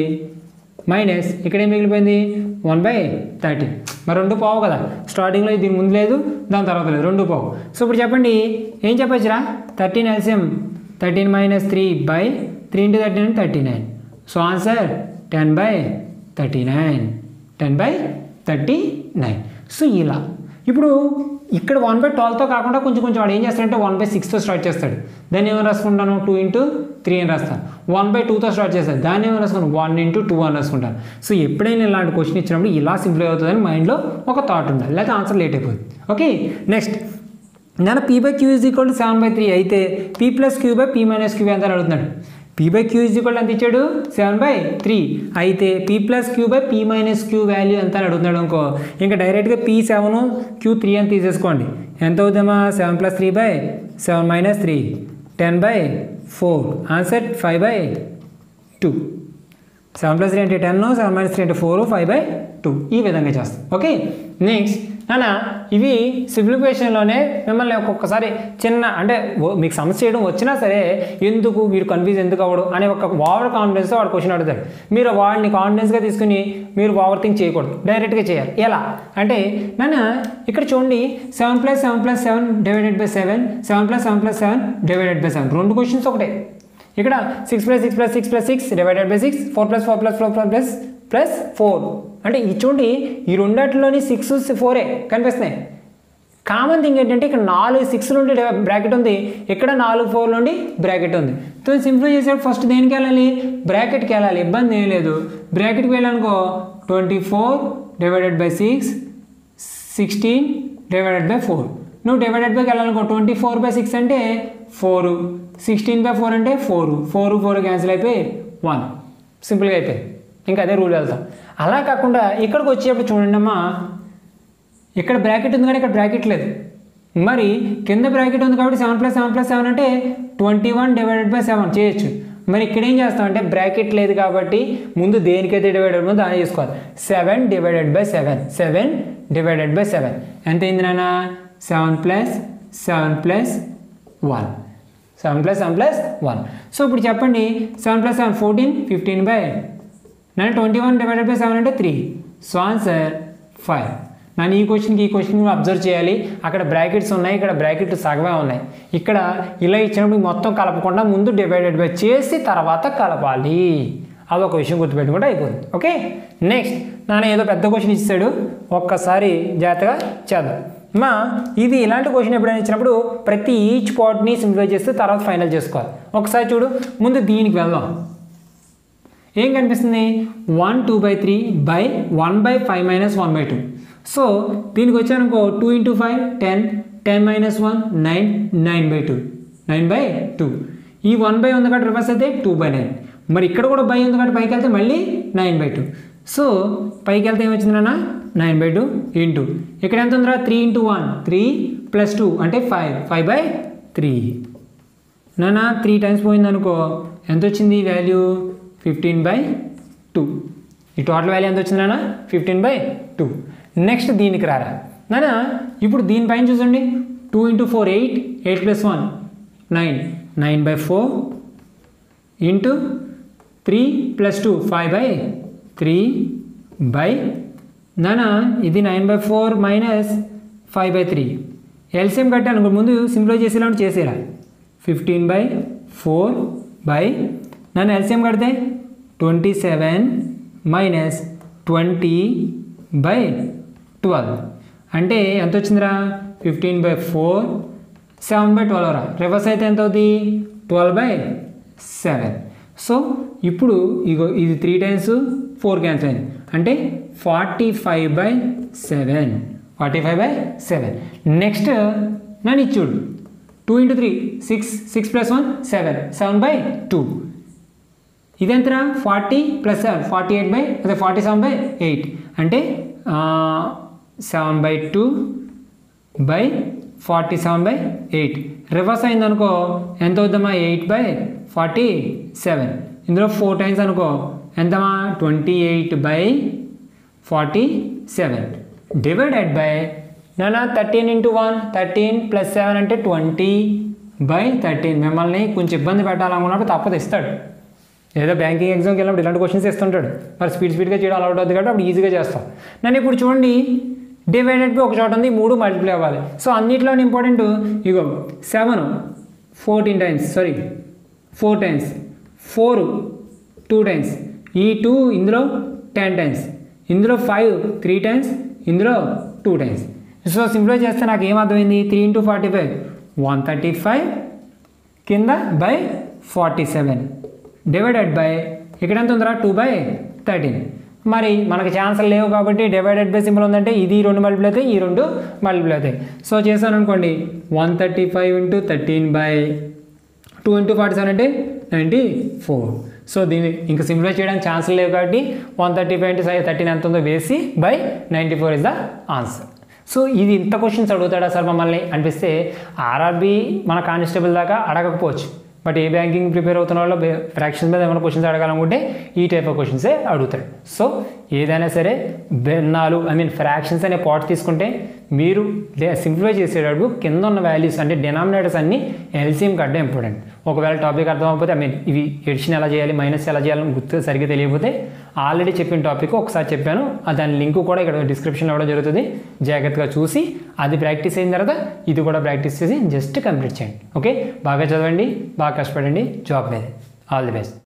మైనస్ ఇక్కడ ఏం మిగిలిపోయింది, వన్ బై థర్టీన్. మరి రెండు పోవు కదా, స్టార్టింగ్లో దీని ముందు లేదు దాని తర్వాత లేదు, రెండు పోవు. సో ఇప్పుడు చెప్పండి ఏం చెప్పచ్చురా, thirteen LCM thirteen minus three by three into thirteen అంటే thirty nine. So answer ten by thirty nine, ten by thirty nine. So ఇలా ఇప్పుడు ఇక్కడ వన్ బై ట్వెల్వ్తో కాకుండా కొంచెం కొంచెం వాడు ఏం చేస్తాడంటే వన్ బై సిక్స్తో స్టార్ట్ చేస్తాడు, దాన్ని ఏమైనా రాసుకుంటాను టూ ఇంటూ త్రీ అని రాస్తాను. వన్ బై టూతో స్టార్ట్ చేస్తాడు, దాన్ని ఏమైనా రాసుకుంటాను వన్ ఇంటూ టూ అని రాసుకుంటాను. సో ఎప్పుడైనా ఇలాంటి క్వశ్చన్ ఇచ్చినప్పుడు ఇలా సింప్లై అవుతుందని మైండ్లో ఒక థాట్ ఉండాలి, లేకపోతే ఆన్సర్ లేట్ అయిపోతుంది. ఓకే నెక్స్ట్, నేను P by Q is equal to seven by three అయితే P plus Q by P minus Q ఎంత అడుగుతున్నాడు. P by Q is equal ఎంత ఇచ్చాడు, సెవెన్ బై త్రీ అయితే P plus Q by P minus Q value ఎంత అని అడుగుతున్నాడు అనుకో, ఇంకా డైరెక్ట్గా పీ సెవెన్ క్యూ త్రీ అని తీసేసుకోండి. ఎంత అవుతామా, seven plus three by seven minus three, ten by four, answer five by two. Seven plus three అంటే టెన్, సెవెన్ మైనస్ త్రీ అంటే ఫోర్, ఫైవ్ బై టూ. ఈ విధంగా చేస్తాం. ఓకే నెక్స్ట్ నాన్న, ఇవి సింప్లిఫికేషన్లోనే మిమ్మల్ని ఒక్కొక్కసారి చిన్న అంటే మీకు సమస్య చేయడం వచ్చినా సరే ఎందుకు మీరు కన్ఫ్యూజ్ ఎందుకు అవ్వడం అనే ఒక ఓవర్ కాన్ఫిడెన్స్తో వాడు క్వశ్చన్ అడుగుతాడు. మీరు వాడిని కాన్ఫిడెన్స్గా తీసుకుని మీరు ఓవర్ థింక్ చేయకూడదు, డైరెక్ట్గా చేయాలి. ఎలా అంటే నాన్న ఇక్కడ చూడండి, seven plus seven plus seven divided by seven, seven plus seven plus seven divided by seven, రెండు క్వశ్చన్స్ ఒకటే. ఇక్కడ six plus six plus six plus six divided by six, four plus four plus four plus plus four. అంటే ఈ చూడండి ఈ రెండాటిలోని సిక్స్ ఫోరే కనిపిస్తున్నాయి. కామన్ థింగ్ ఏంటంటే ఇక్కడ నాలుగు సిక్స్ నుండి బ్రాకెట్ ఉంది, ఇక్కడ నాలుగు ఫోర్ నుండి బ్రాకెట్ ఉంది. సో సింప్లిఫై చేసేటప్పుడు ఫస్ట్ దేనికి వెళ్ళాలి, బ్రాకెట్కి వెళ్ళాలి, ఇబ్బంది ఏం లేదు. బ్రాకెట్కి వెళ్ళానుకో twenty four divided by six, sixteen divided by four. నువ్వు డివైడెడ్ బైకి వెళ్ళాలనుకో ట్వంటీ ఫోర్ బై సిక్స్ అంటే ఫోర్, సిక్స్టీన్ బై ఫోర్ అంటే ఫోర్, ఫోర్ ఫోర్ క్యాన్సిల్ అయిపోయి వన్, సింపుల్గా అయిపోయింది. ఇంకా అదే రూల్ వెళ్తాం. అలా కాకుండా ఇక్కడికి వచ్చేటప్పుడు చూడండి అమ్మా, ఇక్కడ బ్రాకెట్ ఉంది కానీ ఇక్కడ బ్రాకెట్ లేదు, మరి కింద బ్రాకెట్ ఉంది కాబట్టి seven plus seven plus seven అంటే twenty one divided by seven చేయొచ్చు. మరి ఇక్కడ ఏం చేస్తామంటే బ్రాకెట్ లేదు కాబట్టి ముందు దేనికైతే డివైడెడ్ ఉందో దాన్ని చేసుకోవాలి. Seven divided by seven, seven divided by seven ఎంత అయింది నాన్న, seven plus seven plus one, seven plus seven plus one. So ఇప్పుడు చెప్పండి seven plus seven fourteen, fifteen by నన్ను twenty one divided by seven అంటే త్రీ. So answer five. నన్ను ఈ క్వశ్చన్కి ఈ క్వశ్చన్ అబ్జర్వ్ చేయాలి, అక్కడ బ్రాకెట్స్ ఉన్నాయి, ఇక్కడ బ్రాకెట్ సగమే ఉన్నాయి. ఇక్కడ ఇలా ఇచ్చినప్పుడు మొత్తం కలపకుండా ముందు డివైడెడ్ బై చేసి తర్వాత కలపాలి. అదొక విషయం గుర్తుపెట్టుకుంటే అయిపోతుంది. ఓకే నెక్స్ట్, నాన్న ఏదో పెద్ద క్వశ్చన్ ఇచ్చాడు, ఒక్కసారి జాగ్రత్తగా చేద్దాం. మా ఇది ఇలాంటి క్వశ్చన్ ఎప్పుడైనా ఇచ్చినప్పుడు ప్రతి ఈచ్ పార్ట్ని సింప్లిఫై చేస్తే తర్వాత ఫైనల్ చేసుకోవాలి. ఒకసారి చూడు, ముందు దీనికి వెళ్దాం. ఏం కనిపిస్తుంది, one two by three by one by five minus one by two. So దీనికి వచ్చానుకో two into five ten, ten minus one nine, nine by two, nine by two. ఈ వన్ బై ఉంది కాబట్టి రివర్స్ అయితే టూ బై నైన్. మరి ఇక్కడ కూడా బై ఉంది కాబట్టి పైకి వెళ్తే మళ్ళీ నైన్ బై టూ. సో పైకి వెళ్తే ఏమొచ్చింది నాన్న, నైన్ బై టూ ఇంటూ ఇక్కడ ఎంత ఉందిరా, three into one three plus two అంటే ఫైవ్, ఫైవ్ బై త్రీ. నాన్న త్రీ టైమ్స్ పోయింది అనుకో ఎంత వచ్చింది వాల్యూ, ఫిఫ్టీన్ బై టూ. ఈ టోటల్ వాల్యూ ఎంత వచ్చింది నాన్న, ఫిఫ్టీన్ బై టూ. నెక్స్ట్ దీనికి రారా నాన్న, ఇప్పుడు దీనిపైన చూసండి, two into four eight, eight plus one nine, nine by four into three plus two five by three by నాన్న ఇది nine by four minus five by three. LCM కట్టాను ముందు సింప్లిఫై చేసేలాంటి చేసేరా, ఫిఫ్టీన్ బై ఫోర్ బై నన్ను ఎల్సిఎం కడితే twenty seven minus twenty by twelve అంటే ఎంత వచ్చిందిరా, fifteen by four, seven by twelve రా. రివర్స్ అయితే ఎంత అవుతుంది, ట్వెల్వ్ బై సెవెన్. సో ఇప్పుడు ఇగో ఇది త్రీ టైమ్స్ ఫోర్ క్యాన్సిల్ అయింది అంటే forty five by seven forty five by seven next నన్ను ఇచ్చుడు two into three six six plus one seven seven by two ఇదెంతరా forty plus seven forty eight by అదే ఫార్టీ సెవెన్ బై ఎయిట్ అంటే seven by two by forty seven by eight reverse అయిందనుకో ఎంత అవుద్దమ్మా ఎయిట్ బై ఫార్టీ సెవెన్ ఇందులో ఫోర్ టైమ్స్ అనుకో ఎంతమా twenty eight by forty seven divided by నానా thirteen into one thirteen plus seven అంటే ట్వంటీ బై థర్టీన్ మిమ్మల్ని కొంచెం ఇబ్బంది పెట్టాలనుకున్నప్పుడు తప్పదు ఇస్తాడు ఏదో బ్యాంకింగ్ ఎగ్జామ్కి వెళ్ళినప్పుడు ఇలాంటి క్వశ్చన్స్ ఇస్తుంటాడు మరి స్పీడ్ స్పీడ్గా చేయడం అలౌట్ అవుతుంది కాబట్టి అప్పుడు ఈజీగా చేస్తాం నన్ను ఇప్పుడు చూడండి డివైడెడ్ బై ఒక చోట ఉంది మూడు మల్టిప్లై అవ్వాలి సో అన్నింటిలో ఇంపార్టెంట్ ఇగో seven fourteen times sorry four times four two times ఈ టూ ఇందులో టెన్ టైమ్స్ ఇందులో ఫైవ్ త్రీ టైమ్స్ ఇందులో టూ టైమ్స్ సో సింప్లిఫై చేస్తే నాకు ఏమర్థమైంది three into forty five one thirty five కింద by forty seven divided by ఇక్కడ ఎంత ఉందిరా టూ బై థర్టీన్ మరి మనకి ఛాన్సులు లేవు కాబట్టి డివైడెడ్ బై సింపుల్ ఉందంటే ఇది రెండు మల్టిపుల్ అవుతాయి ఈ రెండు మల్టిపుల్ అవుతాయి సో చేశాను అనుకోండి one thirty five into thirteen by two into forty seven అంటే నైంటీ ఫోర్ సో దీన్ని ఇంకా సింప్లిఫై చేయడానికి ఛాన్సులు లేవు కాబట్టి one thirty five into thirteen ఎంత ఉందో వేసి by ninety four is the answer so ఇది ఇంత క్వశ్చన్స్ అడుగుతాడా సార్ మమ్మల్ని అనిపిస్తే ఆర్ఆర్బీ మన కానిస్టేబుల్ దాకా అడగకపోవచ్చు బట్ ఏ బ్యాంకింగ్ ప్రిపేర్ అవుతున్న వాళ్ళు ఫ్రాక్షన్స్ మీద ఏమైనా క్వశ్చన్స్ అడగాలనుకుంటే ఈ టైప్ ఆఫ్ క్వశ్చన్సే అడుగుతాడు సో ఏదైనా సరే భిన్నాలు ఐ మీన్ ఫ్రాక్షన్స్ అనే పార్ట్ తీసుకుంటే మీరు సింప్లిఫై చేసేటప్పుడు కింద ఉన్న వాల్యూస్ అంటే డినామినేటర్స్ అన్ని ఎల్సిఎం కట్టే ఇంపార్టెంట్ ఒకవేళ టాపిక్ అర్థం అవ్వకపోతే ఐ మీన్ ఇవి ఎడిషన్ ఎలా చేయాలి మైనస్ ఎలా చేయాలని గుర్తు సరిగ్గా తెలియకపోతే ఆల్రెడీ చెప్పిన టాపిక్ ఒకసారి చెప్పాను దాని లింక్ కూడా ఇక్కడ డిస్క్రిప్షన్లో ఇవ్వడం జరుగుతుంది జాగ్రత్తగా చూసి అది ప్రాక్టీస్ అయిన తర్వాత ఇది కూడా ప్రాక్టీస్ చేసి జస్ట్ కంప్లీట్ చేయండి ఓకే బాగా చదవండి బాగా కష్టపడండి జాబ్ మీద ఆల్ ది బెస్ట్